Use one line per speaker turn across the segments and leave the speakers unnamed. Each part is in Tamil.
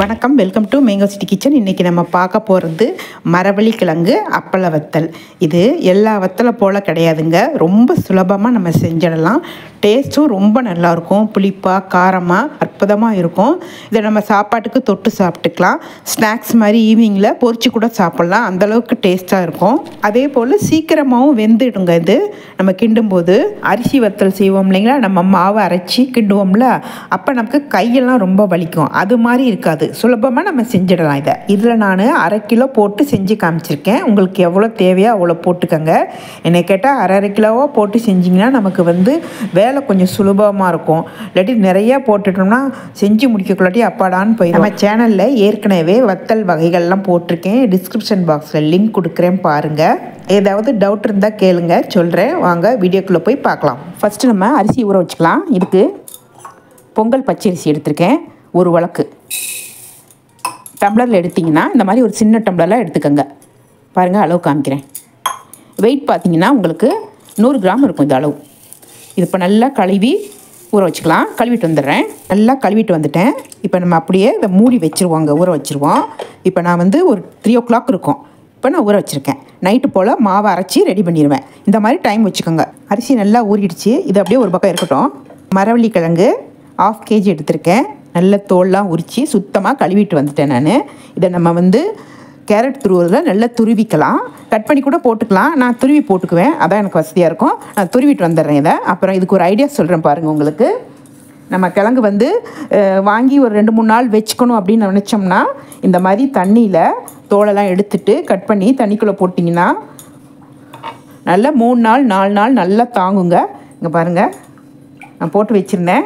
வணக்கம், welcome to mango city kitchen. இன்றைக்கி நம்ம பார்க்க போகிறது மரவள்ளி கிழங்கு அப்பள வத்தல். இது எல்லா வத்தலை போல் கிடையாதுங்க, ரொம்ப சுலபமாக நம்ம செஞ்சிடலாம். டேஸ்ட்டும் ரொம்ப நல்லாயிருக்கும், புளிப்பாக காரமாக அற்புதமாக இருக்கும். இதை நம்ம சாப்பாட்டுக்கு தொட்டு சாப்பிட்டுக்கலாம். ஸ்நாக்ஸ் மாதிரி ஈவினிங்கில் பொரிச்சு கூட சாப்பிட்லாம், அந்தளவுக்கு டேஸ்ட்டாக இருக்கும். அதே போல் சீக்கிரமாகவும் வெந்துடுங்க. இது நம்ம கிண்டும்போது அரிசி வத்தல் செய்வோம் இல்லைங்களா, நம்ம மாவை அரைச்சி கிண்டுவோம்ல, அப்போ நமக்கு கையெல்லாம் ரொம்ப வலிக்கும். அது மாதிரி இருக்காது, சுலபமாக நம்ம செஞ்சிடலாம். இதில் நான் 1/2 கிலோ போட்டு செஞ்சு காமிச்சிருக்கேன். உங்களுக்கு எவ்வளோ தேவையோ அவ்வளோ போட்டுக்கோங்க. என்னை கேட்டால் 1/2 கிலோவாக போட்டு செஞ்சிங்கன்னா நமக்கு வேலை கொஞ்சம் சுலபமாக இருக்கும். இல்லாட்டி நிறையா போட்டுட்டோம்னா செஞ்சு முடிக்கக்குள்ளாட்டி அப்பாடான்னு போயிடும். நம்ம சேனலில் ஏற்கனவே வத்தல் வகைகள்லாம் போட்டிருக்கேன், டிஸ்கிரிப்ஷன் பாக்ஸில் லிங்க் கொடுக்குறேன், பாருங்கள். ஏதாவது டவுட் இருந்தால் கேளுங்க, சொல்கிறேன். வாங்க வீடியோக்குள்ளே போய் பார்க்கலாம். ஃபஸ்ட்டு நம்ம அரிசி ஊற வச்சுக்கலாம். இதுக்கு பொங்கல் பச்சரிசி எடுத்திருக்கேன், ஒரு வழக்கு. டம்ளரில் எடுத்திங்கன்னா இந்த மாதிரி ஒரு சின்ன டம்ளரில் எடுத்துக்கோங்க. பாருங்கள், அளவு காமிக்கிறேன். வெயிட் பார்த்திங்கன்னா உங்களுக்கு 100 கிராம் இருக்கும் இந்த அளவு. இது இப்போ நல்லா கழுவி ஊற வச்சுக்கலாம். கழுவிட்டு வந்துடுறேன். நல்லா கழுவிட்டு வந்துட்டேன். இப்போ நம்ம அப்படியே இதை மூடி வச்சுருவோங்க, ஊற வச்சுருவோம். இப்போ நான் ஒரு 3 o'clock இருக்கும். இப்போ நான் ஊற வச்சுருக்கேன். நைட்டு போல் மாவை அரைச்சி ரெடி பண்ணிடுவேன். இந்த மாதிரி டைம் வச்சுக்கோங்க. அரிசி நல்லா ஊறிடுச்சு. இது அப்படியே ஒரு பக்கம் இருக்கட்டும். மரவள்ளி கிழங்கு 1/2 kg எடுத்திருக்கேன். நல்ல தோல்லாம் உரித்து சுத்தமாக கழுவிட்டு வந்துட்டேன் நான். இதை நம்ம கேரட் துருவதில் நல்லா துருவிக்கலாம். கட் பண்ணி கூட போட்டுக்கலாம், நான் துருவி போட்டுக்குவேன், அதான் எனக்கு வசதியாக இருக்கும். நான் துருவிட்டு வந்துடுறேன் இதை. அப்புறம் இதுக்கு ஒரு ஐடியா சொல்கிறேன் பாருங்கள். உங்களுக்கு நம்ம கிழங்கு வாங்கி ஒரு 2-3 நாள் வச்சுக்கணும் அப்படின்னு நினச்சோம்னா, இந்த மாதிரி தண்ணியில் தோலெல்லாம் எடுத்துட்டு கட் பண்ணி தண்ணிக்குள்ளே போட்டிங்கன்னா நல்லா 3 நாள் 4 நாள் நல்லா தாங்குங்க. இங்கே பாருங்கள், நான் போட்டு வச்சுருந்தேன்.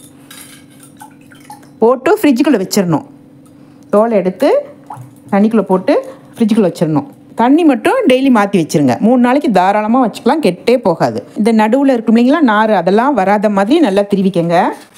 போட்டு ஃப்ரிட்ஜுக்குள்ளே வச்சிடணும். தோலை எடுத்து தண்ணிக்குள்ளே போட்டு ஃப்ரிட்ஜுக்குள்ளே வச்சிடணும். தண்ணி மட்டும் டெய்லி மாற்றி வச்சுருங்க. 3 நாளைக்கு தாராளமாக வச்சுக்கலாம், கெட்டே போகாது. இந்த நடுவில் இருக்கும் இல்லைங்களா நார், அதெல்லாம் வராத மாதிரி நல்லா திருவிக்கங்க.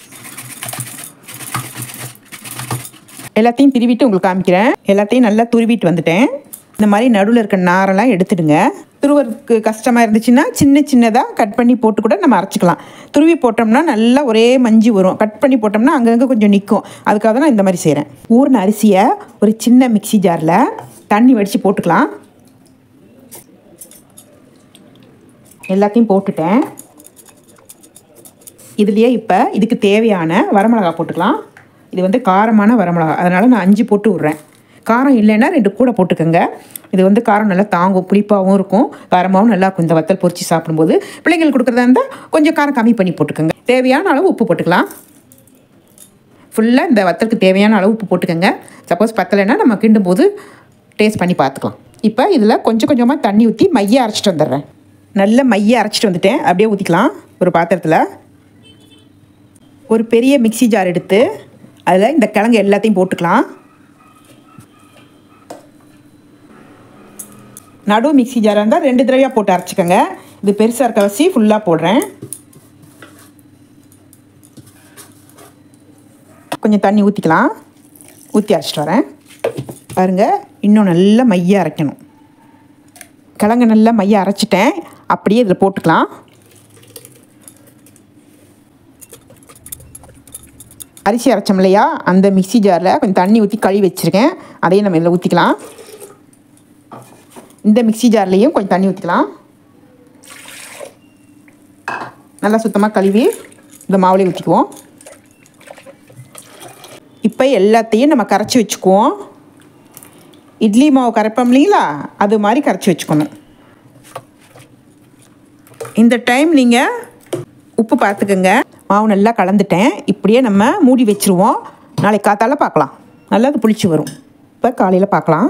எல்லாத்தையும் திருவிட்டு உங்களுக்கு காமிக்கிறேன். எல்லாத்தையும் நல்லா துருவிட்டு வந்துட்டேன். இந்த மாதிரி நடுவில் இருக்க நாரெல்லாம் எடுத்துடுங்க. துருவருக்கு கஷ்டமாக இருந்துச்சுன்னா சின்னதாக கட் பண்ணி போட்டு கூட நம்ம அரைச்சிக்கலாம். துருவி போட்டோம்னா நல்லா ஒரே மஞ்சி வரும். கட் பண்ணி போட்டோம்னா அங்கங்கே கொஞ்சம் நிற்கும். அதுக்காக தான் நான் இந்த மாதிரி செய்கிறேன். ஊறின அரிசியை ஒரு சின்ன மிக்ஸி ஜாரில் தண்ணி வடித்து போட்டுக்கலாம். எல்லாத்தையும் போட்டுட்டேன். இதுலேயே இப்போ இதுக்கு தேவையான வரமிளகா போட்டுக்கலாம். இது காரமான வரமிளகா, அதனால் நான் 5 போட்டு விட்றேன். காரம் இல்லைன்னா 2 கூட போட்டுக்கோங்க. இது காரம் நல்லா தாங்கும், புளிப்பாகவும் இருக்கும், காரமாகவும் நல்லா இருக்கும். இந்த வத்தல் பொரிச்சு சாப்பிடும்போது பிள்ளைங்களுக்கு கொடுக்குறதா இருந்தால் கொஞ்சம் காரம் கம்மி பண்ணி போட்டுக்கோங்க. தேவையான அளவு உப்பு போட்டுக்கலாம். ஃபுல்லாக இந்த வத்தலுக்கு தேவையான அளவு உப்பு போட்டுக்கோங்க. சப்போஸ் பத்தலைன்னா நம்ம கிண்டும் போது டேஸ்ட் பண்ணி பார்த்துக்கலாம். இப்போ இதில் கொஞ்சம் கொஞ்சமாக தண்ணி ஊற்றி மைய அரைச்சிட்டு வந்துடுறேன். நல்ல மைய அரைச்சிட்டு வந்துட்டேன். அப்படியே ஊற்றிக்கலாம் ஒரு பாத்திரத்தில். ஒரு பெரிய மிக்ஸி ஜார் எடுத்து அதில் இந்த கிழங்கு எல்லாத்தையும் போட்டுக்கலாம். நடு மிக்ஸி ஜாராக இருந்தால் 2 தடவையாக போட்டு அரைச்சிக்கோங்க. இது பெருசாக இருக்க வச்சு ஃபுல்லாக போடுறேன். கொஞ்சம் தண்ணி ஊற்றிக்கலாம். ஊற்றி அரைச்சிட்டு வரேன். பாருங்கள், இன்னும் நல்லா மைய அரைக்கணும். கிழங்கு நல்லா மைய அரைச்சிட்டேன். அப்படியே இதில் போட்டுக்கலாம். அரிசி அரைச்சோம் இல்லையா, அந்த மிக்ஸி ஜாரில் கொஞ்சம் தண்ணி ஊற்றி கழுவி வச்சுருக்கேன். அதையும் நம்ம இதில் ஊற்றிக்கலாம். இந்த மிக்ஸி ஜார்லேயும் கொஞ்சம் தண்ணி ஊற்றிக்கலாம். நல்லா சுத்தமாக கழுவி இந்த மாவுலேயே ஊற்றிக்குவோம். இப்போ எல்லாத்தையும் நம்ம கரைச்சி வச்சுக்குவோம். இட்லி மாவு கரைப்போம் இல்லைங்களா, அது மாதிரி கரைச்சி வச்சுக்கணும். இந்த டைம் நீங்கள் உப்பு பார்த்துக்கோங்க. மாவு நல்லா கலந்துட்டேன். இப்படியே நம்ம மூடி வச்சுருவோம். நாளைக்கு காத்தால பார்க்கலாம். நல்லா அது புளிச்சு வரும். இப்போ காலையில் பார்க்கலாம்.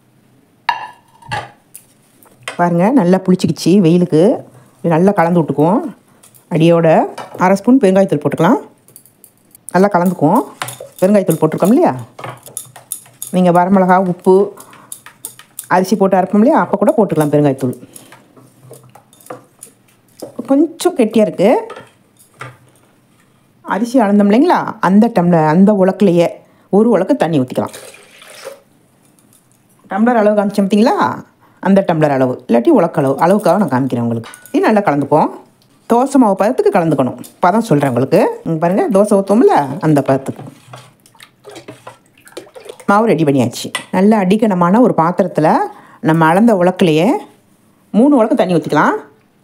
பாருங்கள், நல்லா புளிச்சிக்கிச்சு. வெயிலுக்கு நல்லா கலந்து விட்டுக்குவோம். அடியோட 1/2 ஸ்பூன் பெருங்காயத்தூள் போட்டுக்கலாம். நல்லா கலந்துக்குவோம். பெருங்காயத்தூள் போட்டிருக்கோம் இல்லையா, நீங்கள் வரமிளகா உப்பு அரிசி போட்டு அரைப்போம் இல்லையா, அப்போ கூட போட்டுக்கலாம் பெருங்காயத்தூள். கொஞ்சம் கெட்டியாக இருக்குது. அரிசி அளந்தோம் இல்லைங்களா, அந்த உலக்குலையே ஒரு உலக்கு தண்ணி ஊற்றிக்கலாம். டம்ளர் அளவு காமிச்சோம் பார்த்தீங்களா, அந்த டம்ளர் அளவு, இல்லாட்டி அளவுக்காக நான் காமிக்கிறேன் உங்களுக்கு. இது நல்லா கலந்துப்போம். தோசை மாவு பதத்துக்கு கலந்துக்கணும். பதம் சொல்கிறேன் உங்களுக்கு. பாருங்கள், தோசை ஊற்றுவோம்ல அந்த பதத்துக்கு. மாவு ரெடி பண்ணியாச்சு. நல்ல அடிக்கனமான ஒரு பாத்திரத்தில் நம்ம அளந்த உலக்கிலேயே 3 உலக்கு தண்ணி ஊற்றிக்கலாம்.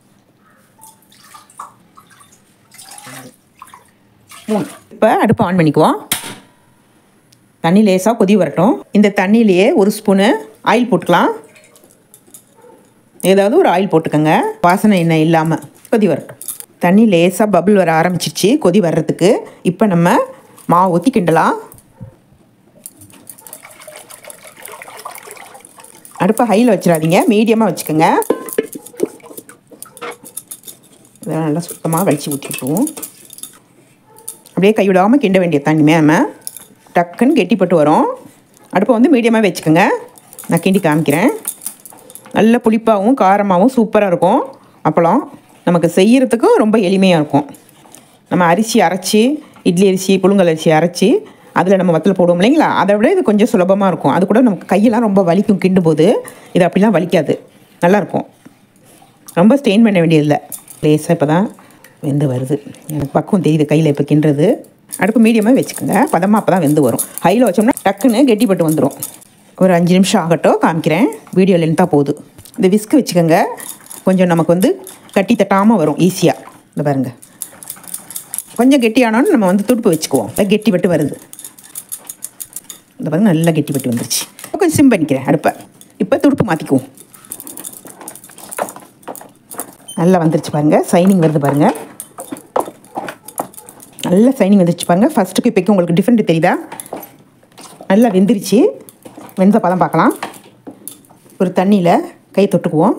3. இப்போ அடுப்பை ஆன் பண்ணிக்குவோம். தண்ணி லேசாக கொதி வரட்டும். இந்த தண்ணியிலேயே 1 ஸ்பூனு ஆயில் போட்டுக்கலாம். ஏதாவது ஒரு ஆயில் போட்டுக்கோங்க, வாசனை எண்ணெய் இல்லாமல். கொதி வரட்டும். தண்ணி லேசாக பபிள் வர ஆரம்பிச்சிருச்சு கொதி வர்றதுக்கு. இப்போ நம்ம மாவு ஊற்றி கிண்டலாம். அடுப்பை ஹையில் வச்சிடாதீங்க, மீடியமாக வச்சுக்கோங்க. இதெல்லாம் நல்லா சுத்தமாக வலிச்சு ஊற்றிட்டுருவோம். அப்படியே கைவிடாமல் கிண்ட வேண்டிய தண்ணிமே நம்ம டக்குன்னு கெட்டிப்பட்டு வரும். அடுப்பை வந்து மீடியமாக வச்சுக்கோங்க. நான் கிண்டி காமிக்கிறேன். நல்ல புளிப்பாகவும் காரமாகவும் சூப்பராக இருக்கும். அப்பளம் நமக்கு செய்கிறதுக்கும் ரொம்ப எளிமையாக இருக்கும். நம்ம அரிசி அரைச்சி, இட்லி அரிசி புழுங்கல் அரிசி அரைச்சி அதில் நம்ம வத்தல் போடுவோம் இல்லைங்களா, அதை விட இது கொஞ்சம் சுலபமாக இருக்கும். அது கூட நமக்கு கையெல்லாம் ரொம்ப வலிக்கும் கிண்டும் போது. இது அப்படிலாம் வலிக்காது, நல்லாயிருக்கும். ரொம்ப ஸ்டெயின் பண்ண வேண்டியதில்லை. லேசாக இப்போ தான் வெந்து வருது. எனக்கு பக்குவம் தெரியுது கையில் இப்போ கிண்டுறது. அடுப்பு மீடியமாக வச்சுக்கோங்க, பதமாக அப்போ தான் வெந்து வரும். ஹையில் வச்சோம்னா டக்குன்னு கெட்டிப்பட்டு வந்துடும். ஒரு 5 நிமிஷம் ஆகட்டும், காமிக்கிறேன். வீடியோ லென்த்தாக போகுது. இந்த விஸ்க்கு வச்சுக்கோங்க, கொஞ்சம் நமக்கு வந்து கட்டி தட்டாமல் வரும் ஈஸியாக. இந்த பாருங்கள், கொஞ்சம் கெட்டியானோன்னு நம்ம வந்து துடுப்பு வச்சுக்குவோம். கெட்டிப்பட்டு வருது. இந்த பாருங்கள், நல்லா கெட்டிப்பட்டு வந்துருச்சு. கொஞ்சம் சிம் பண்ணிக்கிறேன் அடுப்பை. இப்போ துடுப்பு மாற்றிக்குவோம். நல்லா வந்துருச்சு பாருங்கள், சைனிங் வருது பாருங்கள். நல்லா சைனிங் வந்துருச்சு பாருங்கள். ஃபஸ்ட்டுக்கு இப்போக்கு உங்களுக்கு டிஃப்ரெண்ட் தெரியுதா? நல்லா வெந்துருச்சு. வெந்த பதம் பார்க்கலாம். ஒரு தண்ணியில் கை தொட்டுக்குவோம்.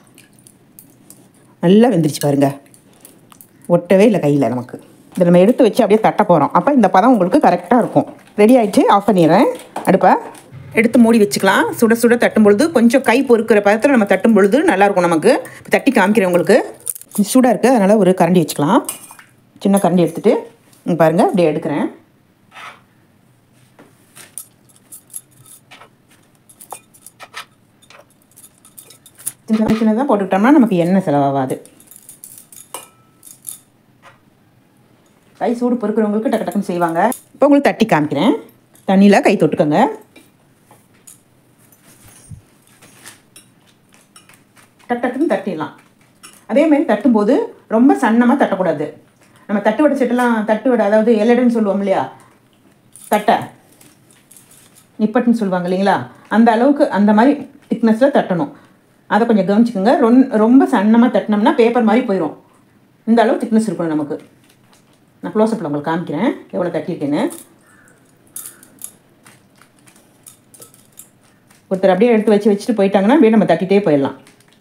நல்லா வெந்துருச்சு பாருங்கள், ஒட்டவே இல்லை கையில் நமக்கு. இதை நம்ம எடுத்து வச்சு அப்படியே தட்ட போகிறோம். அப்போ இந்த பதம் உங்களுக்கு கரெக்டாக இருக்கும். ரெடி ஆகிடுச்சு, ஆஃப் பண்ணிடுறேன். அடுப்பை எடுத்து மூடி வச்சுக்கலாம். சுட சுட தட்டும் பொழுது கொஞ்சம் கை பொறுக்கிற பதத்தில் நம்ம தட்டும் பொழுது நல்லாயிருக்கும் நமக்கு. தட்டி காமிக்கிறேன் உங்களுக்கு. சூடாக இருக்குது, அதனால் ஒரு கரண்டி வச்சுக்கலாம். சின்ன கரண்டி எடுத்துகிட்டு இங்கே பாருங்கள், அப்படியே எடுக்கிறேன். சின்னதாக போட்டுக்கிட்டோம்னா நமக்கு எண்ணெய் செலவாகாது. கை சூடு பொறுக்கிறவங்களுக்கு டக்கு டக்குன்னு செய்வாங்க. இப்போ உங்களுக்கு தட்டி காமிக்கிறேன். தண்ணியில் கை தொட்டுக்கோங்க. டக்கு டக்குன்னு தட்டிடலாம். அதேமாதிரி தட்டும்போது ரொம்ப சன்னமாக தட்டக்கூடாது. நம்ம தட்டு வடை செட்டெல்லாம் தட்டு வடை, அதாவது எல்லடுன்னு சொல்லுவோம் இல்லையா, தட்டை நிப்பட்டுன்னு சொல்லுவாங்க இல்லைங்களா, அந்த அளவுக்கு அந்த மாதிரி திக்னஸில் தட்டணும். அதை கொஞ்சம் கவனிச்சுக்கோங்க. ரொம்ப சன்னமாக தட்டினோம்னா பேப்பர் மாதிரி போயிடும். இந்த அளவு திக்னஸ் இருக்கணும் நமக்கு. நான் க்ளோஸ்அப்பில் உங்களுக்கு காமிக்கிறேன் எவ்வளோ தட்டியிருக்கேன்னு. ஒருத்தர் அப்படியே எடுத்து வச்சுட்டு போயிட்டாங்கன்னா அப்படியே நம்ம தட்டிகிட்டே போயிடலாம்.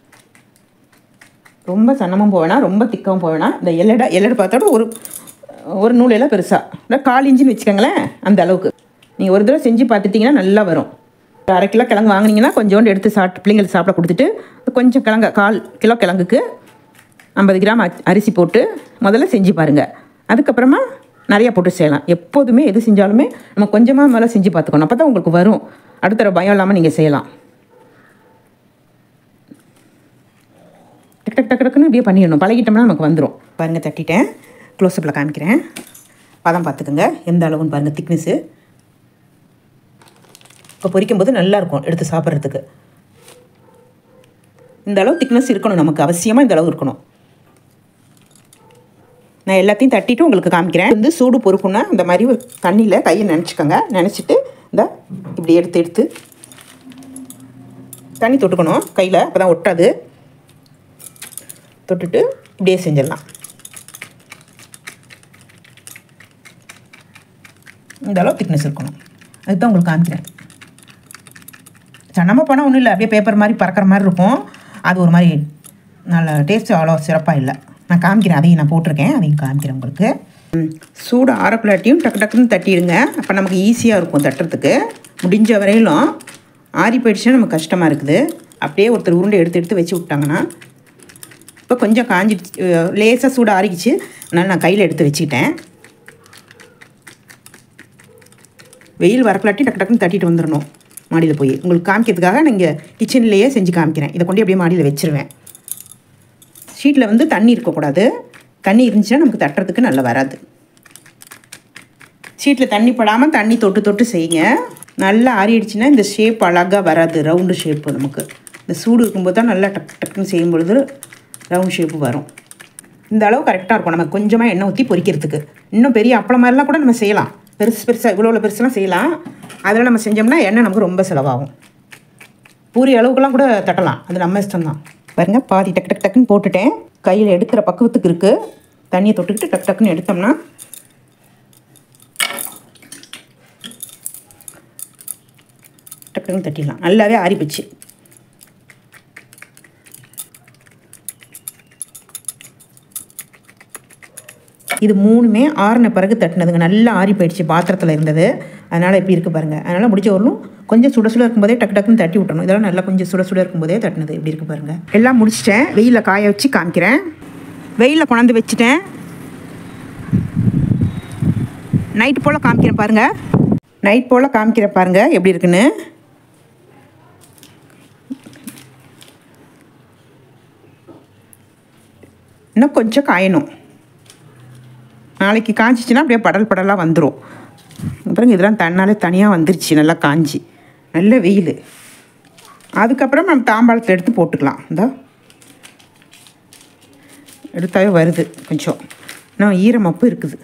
ரொம்ப சன்னமும் போவேணா, ரொம்ப திக்கவும் போவேணா. இந்த எல்லடை பார்த்தோட ஒரு நூலையெல்லாம் பெருசாக இல்லை 1/4 இன்ச்சுன்னு வச்சுக்கோங்களேன். அந்த அளவுக்கு நீங்கள் ஒரு தடவை செஞ்சு பார்த்துட்டிங்கன்னா நல்லா வரும். 1/2 கிலோ கிழங்கு வாங்கினீங்கன்னா கொஞ்சோண்டு எடுத்து பிள்ளைங்களுக்கு சாப்பிட கொடுத்துட்டு கொஞ்சம் கிழங்கு 1/4 கிலோ கிழங்குக்கு 50 கிராம் அரிசி போட்டு முதல்ல செஞ்சு பாருங்கள். அதுக்கப்புறமா நிறையா போட்டு செய்யலாம். எப்போதுமே எது செஞ்சாலுமே நம்ம கொஞ்சமாக மேலே செஞ்சு பார்த்துக்கணும். அப்போ தான் உங்களுக்கு வரும். அடுத்த பயம் இல்லாமல் நீங்கள் செய்யலாம். டக்கு டக்கு டக்குன்னு இப்படியே பண்ணிடணும். பழகிட்டோம்னா நமக்கு வந்துடும். பாருங்கள், தட்டிட்டேன். க்ளோஸ்அப்பில் காமிக்கிறேன். பதம் பார்த்துக்குங்க எந்த அளவுன்னு பாருங்கள், திக்னஸ்ஸு. இப்போ பொரிக்கும்போது நல்லாயிருக்கும் எடுத்து சாப்பிட்றதுக்கு. இந்த அளவு திக்னஸ் இருக்கணும் நமக்கு, அவசியமாக இந்த அளவு இருக்கணும். நான் எல்லாத்தையும் தட்டிட்டு உங்களுக்கு காமிக்கிறேன். வந்து சூடு பொறுக்குன்னா இந்த மாதிரி தண்ணியில் கையை நினச்சிக்கோங்க. நினச்சிட்டு இந்த இப்படி எடுத்து தண்ணி தொட்டுக்கணும் கையில், அப்போ தான் ஒட்டாது. தொட்டுட்டு இப்படியே செஞ்சிடலாம். இந்த அளவு திக்னஸ் இருக்கணும். அதுதான் உங்களுக்கு காமிக்கிறேன். சன்னமாக போனால் ஒன்றும் இல்லை, அப்படியே பேப்பர் மாதிரி பறக்கிற மாதிரி இருக்கும். அது ஒரு மாதிரி நல்ல டேஸ்ட்டு அவ்வளோ சிறப்பாக இல்லை. நான் காமிக்கிறேன், அதையும் நான் போட்டிருக்கேன், அதையும் காமிக்கிறேன் உங்களுக்கு. சூடு ஆறப்பிள்ளாட்டியும் டக்கு டக்குன்னு தட்டிடுங்க. அப்போ நமக்கு ஈஸியாக இருக்கும் தட்டுறதுக்கு. முடிஞ்ச வரையிலும் ஆறி போயிடுச்சுன்னா நமக்கு கஷ்டமாக இருக்குது. அப்படியே ஒருத்தர் உருண்டை எடுத்து வச்சு விட்டாங்கன்னா இப்போ கொஞ்சம் காஞ்சிடுச்சு, லேசாக சூடு ஆறிக்கிச்சு. அதனால் நான் கையில் எடுத்து வச்சுக்கிட்டேன். வெயில் வரப்பலாட்டி டக்கு டக்குன்னு தட்டிட்டு வந்துடணும் மாடியில் போய். உங்களுக்கு காமிக்கிறதுக்காக நான் இங்கே கிச்சன்லேயே செஞ்சு காமிக்கிறேன். இதை கொண்டு அப்படியே மாடியில் வச்சுருவேன். ஷீட்டில் வந்து தண்ணி இருக்கக்கூடாது. தண்ணி இருந்துச்சுன்னா நமக்கு தட்டுறதுக்கு நல்லா வராது. ஷீட்டில் தண்ணி படாமல் தண்ணி தொட்டு செய்யுங்க. நல்லா ஆறிடுச்சுன்னா இந்த ஷேப் அழகாக வராது, ரவுண்டு ஷேப்பு. நமக்கு இந்த சூடு இருக்கும்போது தான் நல்லா டக் டக்குன்னு செய்யும் பொழுது ரவுண்ட் ஷேப்பு வரும். இந்த அளவு கரெக்டாக இருக்கும். நம்ம கொஞ்சமாக எண்ணெய் ஊற்றி பொரிக்கிறதுக்கு. இன்னும் பெரிய அப்பளம் மாதிரிலாம் கூட நம்ம செய்யலாம். பெருசாக இவ்வளோ பெருசுலாம் செய்யலாம். அதில் நம்ம செஞ்சோம்னா எண்ணெய் நமக்கு ரொம்ப செலவாகும். பூரி அளவுக்குலாம் கூட தட்டலாம், அது நம்ம இஷ்டம்தான். பாருங்க, பாதி டக்கு டக்கு டக்குன்னு போட்டுட்டேன். கையில் எடுக்கிற பக்குவத்துக்கு இருக்குது. தண்ணியை தொட்டுக்கிட்டு டக்கு டக்குன்னு எடுத்தோம்னா டக்குன்னு தட்டிடலாம். நல்லாவே ஆறிப்போச்சு. இது 3மே ஆறின பிறகு தட்டினதுங்க. நல்லா ஆறி போயிடுச்சு, பாத்திரத்தில் இருந்தது. அதனால் எப்படி இருக்குது பாருங்கள். அதனால் முடிச்ச வரலும் கொஞ்சம் சுட சுட இருக்கும்போதே டக்கு டக்குன்னு தட்டி விட்டணும். இதெல்லாம் நல்லா கொஞ்சம் சுட சுட இருக்கும்போதே தட்டினது. எப்படி இருக்குது பாருங்கள். எல்லாம் முடிச்சிட்டேன். வெயிலில் காய வச்சு காமிக்கிறேன். வெயிலில் கொண்டாந்து வச்சுட்டேன். நைட்டு போல் காமிக்கிறேன் பாருங்கள். நைட் போல் காமிக்கிறேன் பாருங்கள் எப்படி இருக்குன்னு. இன்னும் கொஞ்சம் காயணும். நாளைக்கு காய்ச்சிச்சின்னா அப்படியே படல் படலாக வந்துடும். அப்புறம் இதெல்லாம் தன்னாலே தனியாக வந்துருச்சு, நல்லா காஞ்சி, நல்ல வெயில். அதுக்கப்புறம் நம்ம தாம்பாளத்தில் எடுத்து போட்டுக்கலாம். இந்த எடுத்தாவே வருது. கொஞ்சம் இன்னும் ஈரமப்பு இருக்குது.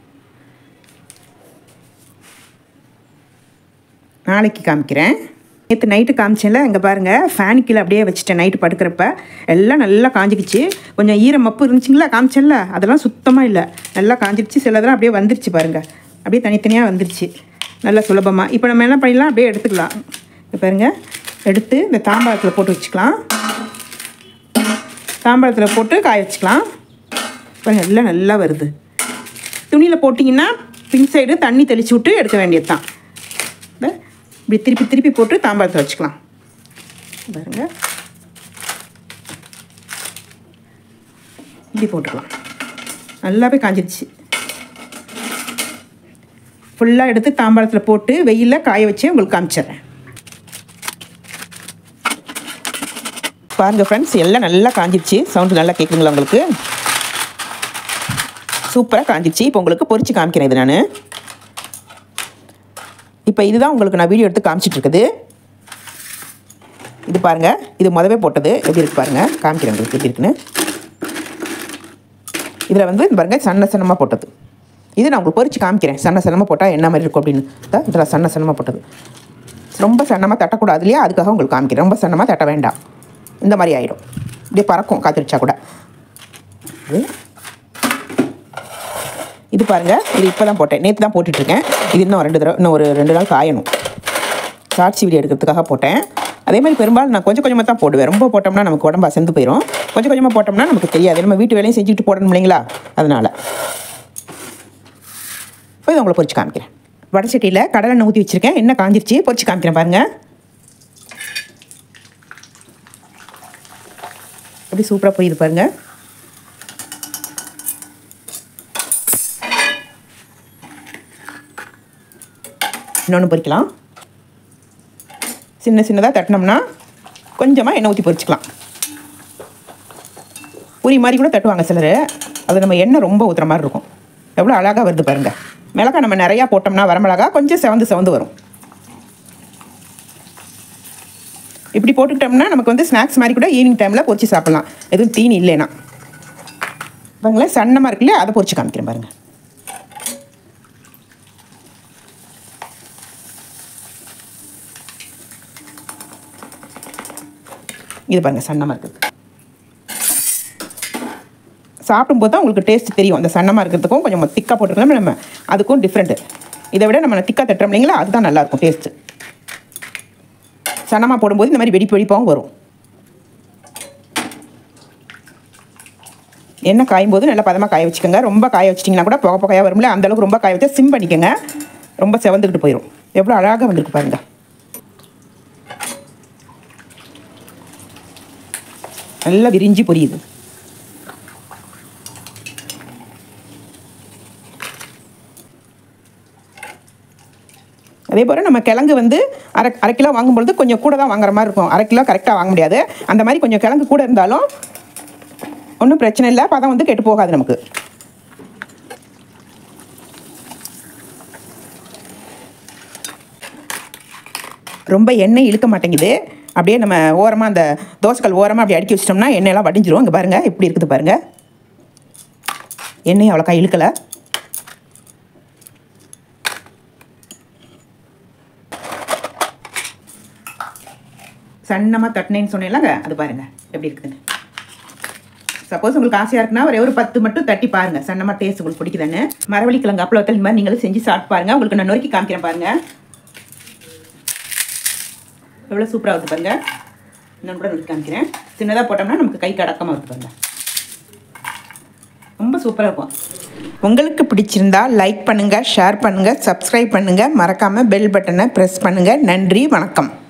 நாளைக்கு காமிக்கிறேன். நேற்று நைட்டு காமிச்சேன்ல, இங்கே பாருங்கள், ஃபேன் கீழே அப்படியே வச்சுட்டேன். நைட்டு படுக்கிறப்ப எல்லாம் நல்லா காஞ்சிக்கிச்சு. கொஞ்சம் ஈரமப்பு இருந்துச்சுங்களா, காமிச்சேன்ல, அதெல்லாம் சுத்தமாக இல்லை, நல்லா காஞ்சிடுச்சு. சிலதெல்லாம் அப்படியே வந்துருச்சு பாருங்கள், அப்படியே தனித்தனியாக வந்துருச்சு, நல்லா சுலபமாக. இப்போ நம்ம என்ன பண்ணிடலாம், அப்படியே எடுத்துக்கலாம். இப்போ பாருங்கள், எடுத்து இந்த தாம்பாளத்தில் போட்டு வச்சுக்கலாம். தாம்பாளத்தில் போட்டு காய வச்சுக்கலாம். பாருங்கள், எல்லாம் நல்லா வருது. துணியில் போட்டிங்கன்னா பின் சைடு தண்ணி தெளித்து விட்டு எடுக்க வேண்டியது தான். இப்படி திருப்பி திருப்பி போட்டு தாம்பாளத்தில் வச்சுக்கலாம். பாருங்கள், இப்படி போட்டுக்கலாம். நல்லாவே காஞ்சிடுச்சு. ஃபுல்லாக எடுத்து தாம்பாளத்தில் போட்டு வெயிலில் காய வச்சு உங்களுக்கு காமிச்சிட்றேன். பாருங்கள் ஃப்ரெண்ட்ஸ், எல்லாம் நல்லா காஞ்சிடுச்சு. சவுண்டு நல்லா கேட்குங்களா உங்களுக்கு? சூப்பராக காஞ்சிடுச்சு. இப்போ உங்களுக்கு பொரிச்சு காமிக்கிறேன். இது நான் இப்போ இதுதான் உங்களுக்கு நான் வீடியோ எடுத்து காமிச்சிட்டு இருக்குது. இது பாருங்கள், இது முதவே போட்டது எப்படி இருக்குது பாருங்கள். காமிக்கிறேன் உங்களுக்கு எப்படி இருக்குன்னு. இதில் வந்து பாருங்கள், சன்ன சன்னமாக போட்டது. இது நான் உங்களுக்கு பொரிச்சு காமிக்கிறேன். சன்ன சன்னமாக போட்டால் என்ன மாதிரி இருக்கும் அப்படின்னு தான். இதில் சன்ன சன்னமாக போட்டது. ரொம்ப சன்னமாக தட்டக்கூடாது இல்லையா, அதுக்காக உங்களுக்கு காமிக்கிறேன். ரொம்ப சன்னமாக தட்ட வேண்டாம், இந்த மாதிரி ஆகிடும். இப்படியே பறக்கும் காத்திருச்சா கூட. இது பாருங்கள், இது இப்போ தான் போட்டேன், நேற்று தான் போட்டுட்ருக்கேன். இது இன்னும் ஒரு 2 நாள் காயணும். சாட்சி வீடியோ எடுக்கிறதுக்காக போட்டேன். அதே மாதிரி பெரும்பாலும் நான் கொஞ்சம் கொஞ்சமாக தான் போடுவேன். ரொம்ப போட்டோம்னா நமக்கு உடம்பு அசந்து போயிடும். கொஞ்சம் கொஞ்சமாக போட்டோம்னா நமக்கு தெரியாது. நம்ம வீட்டு வேலையும் செஞ்சுட்டு போடணும் இல்லைங்களா, அதனால். இப்போ இதை உங்களை பொரிச்சு காமிக்கிறேன். வடச்சட்டியில் கடலெண்ணெய் ஊற்றி வச்சுருக்கேன். எண்ணெய் காஞ்சிருச்சு, பொரிச்சு காமிக்கிறேன் பாருங்கள். எப்படி சூப்பராக புரியுது பாருங்கள். இன்னொன்று பொரிக்கலாம். சின்ன சின்னதாக தட்டினோம்னா கொஞ்சமாக எண்ணெய் ஊற்றி பொரிச்சிக்கலாம். பூரி மாதிரி கூட தட்டுவாங்க சிலர். அது நம்ம எண்ணெய் ரொம்ப ஊற்றுற மாதிரி இருக்கும். எவ்வளோ அழகாக வருது பாருங்கள். மிளகா நம்ம நிறையா போட்டோம்னா வரமிளகா கொஞ்சம் செவந்து வரும். இப்படி போட்டுக்கிட்டோம்னா நமக்கு வந்து ஸ்நாக்ஸ் மாதிரி கூட ஈவினிங் டைமில் பொரிச்சு சாப்பிட்லாம், எதுவும் தீனி இல்லைன்னா. பாருங்களேன், சன்னமாக இருக்குல்லையே, அதை பொரிச்சு காமிக்கிறேன் பாருங்கள். இது பாருங்கள், சன்னமாக இருக்குது. சாப்பிடும்போது தான் உங்களுக்கு டேஸ்ட் தெரியும். அந்த சன்னமாக இருக்கிறதுக்கும் கொஞ்சம் திக்காக போட்டுருக்கலாம் நம்ம, அதுக்கும் டிஃப்ரெண்ட்டு. இதை விட நம்ம திக்காக தட்டுறோம் இல்லைங்களா, அதுதான் நல்லாயிருக்கும் டேஸ்ட்டு. சன்னமாக போடும்போது இந்த மாதிரி வெடிப்பாகவும் வரும். எண்ணெய் காயும் போது நல்லா பதமாக காய வச்சுக்கோங்க. ரொம்ப காய வச்சிட்டிங்கன்னா கூட புகை புகையாக வரும்ல, அந்தளவுக்கு ரொம்ப காய வச்சா சிம் பண்ணிக்கோங்க. ரொம்ப செவந்துக்கிட்டு போயிடும். எவ்வளோ அழகாக வந்திருக்கு பாருங்கள். நல்லா விரிஞ்சி பொரியுது. அதே போல் நம்ம கிழங்கு வந்து அரை கிலோ வாங்கும்பொழுது கொஞ்சம் கூட தான் வாங்குற மாதிரி இருக்கும். 1/2 கிலோ கரெக்டாக வாங்க முடியாது. அந்த மாதிரி கொஞ்சம் கிழங்கு கூட இருந்தாலும் ஒன்றும் பிரச்சனை இல்லை, பதம் வந்து கெட்டு போகாது நமக்கு. ரொம்ப எண்ணெய் இழுக்க மாட்டேங்குது. அப்படியே நம்ம ஓரமாக அந்த தோசைக்கல் ஓரமாக அப்படி அடுக்கி வச்சிட்டோம்னா எண்ணெயெல்லாம் வடிஞ்சிரும். இங்கே பாருங்கள் எப்படி இருக்குது பாருங்கள். எண்ணெய் அவ்வளோக்கா இழுக்கலை. சன்னமாக தட்டினேன்னு சொன்னேன்லங்க, அது பாருங்கள் எப்படி இருக்குதுன்னு. சப்போஸ் உங்களுக்கு ஆசையாக இருக்குன்னா ஒரு 10 மட்டும் தட்டி பாருங்கள். சன்னமாக டேஸ்ட் உங்களுக்கு பிடிக்குதானே. மரவள்ளி கிழங்கு அப்பள வத்தல் இந்த மாதிரி நீங்களும் செஞ்சு சாப்பிட்டு பாருங்கள். உங்களுக்கு நான் நொறுக்கி காமிக்கிறேன் பாருங்கள். எவ்வளோ சூப்பராக இருக்குது பாருங்கள். இன்னும் கூட நொறுக்கி காமிக்கிறேன். சின்னதாக போட்டோம்னா நமக்கு கைக்கு அடக்கமாக இருக்குது பாருங்கள். ரொம்ப சூப்பராக இருக்கும். உங்களுக்கு பிடிச்சிருந்தா லைக் பண்ணுங்கள், ஷேர் பண்ணுங்கள், சப்ஸ்கிரைப் பண்ணுங்கள். மறக்காமல் பெல் பட்டனை ப்ரெஸ் பண்ணுங்கள். நன்றி, வணக்கம்.